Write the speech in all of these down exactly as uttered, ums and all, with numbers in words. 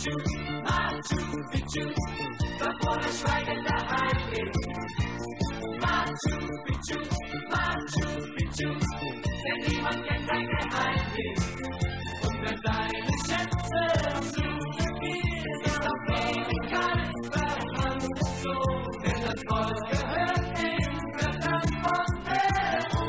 Picchu, Machu Picchu, davor das Schweigen daheim ist. Machu Picchu, Machu Picchu, denn niemand kennt dein Geheimnis. Und wer deine Schätze suchen will, ist auf Ewigkeit verbannt. So, denn das Volk gehört dem Göttern von Peru.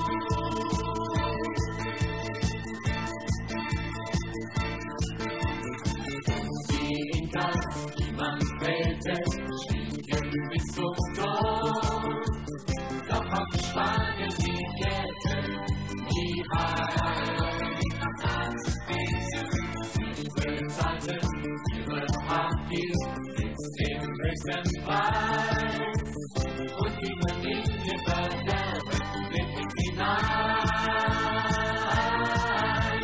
Die Inkas, die man wählte, stiegen bis zum Tor. Doch auf Spanien sie kehrten nie heim. Sie bezahlten ihre Habgier mit dem höchsten Preis und gingen in ihr Verderben blicken hinein.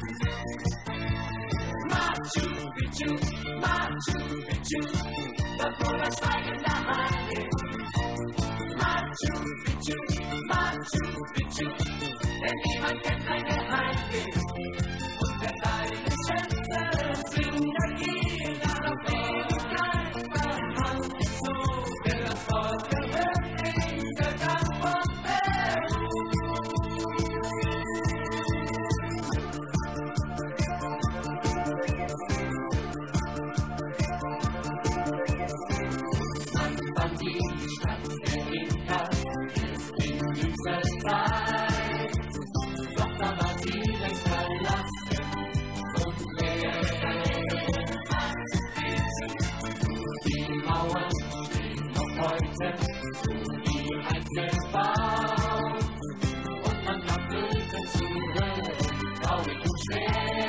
Machu Picchu, Machu Picchu, davor das Schweigen daheim ist. Machu Picchu, Machu Picchu, denn niemand kennt dein Geheimnis. Und wer deine Schätze synergiert, dann auf Ewigkeit verbannt. So, denn das Volk gehört den Göttern von Peru. Anfang die Stadt der Inkas ist in dieser Zeit. Doch da war sie längst verlassen und leer. Die Mauern stehen noch heute, wie einst gebaut. Und man glaubt Löwen zu hören, traurig und schwer.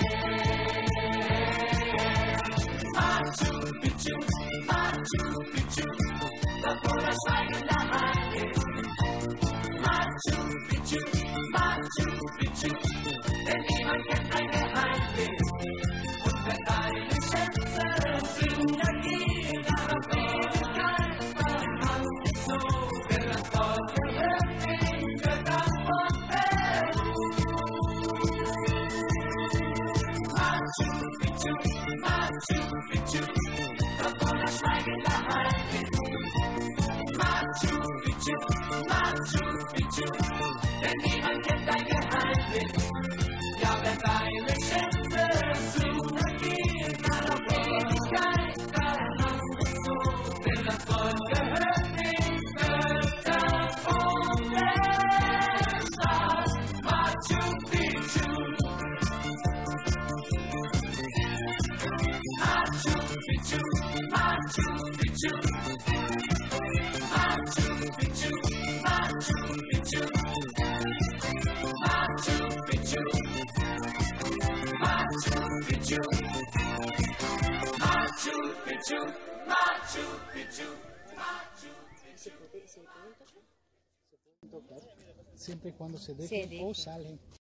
Machu Picchu, Machu Picchu, davor das Schweigen daheim ist. Machu Picchu, Machu Picchu, denn niemand kennt dein Geheimnis. Und wer deine Schätze synergiert, dann auf Ewigkeit verbannt. So, denn das Volk gehört den Göttern von Peru. Machu Picchu, Machu Picchu, davor das Schweigen daheim ist. Machu Picchu, Machu Picchu, denn niemand kennt dein Geheimnis. Ja, wer deine Schätze synergiert, dann auf Ewigkeit verbannt. So, denn das Volk gehört den Göttern von der Stadt. Machu Picchu, Machu Picchu, Machu Picchu, Machu Picchu, Machu Picchu, Machu Picchu, Machu Picchu, Machu Picchu, Machu Picchu, Machu ¿Se puede, se pueden tocar? tocar siempre y cuando se deje Se deje. o salen.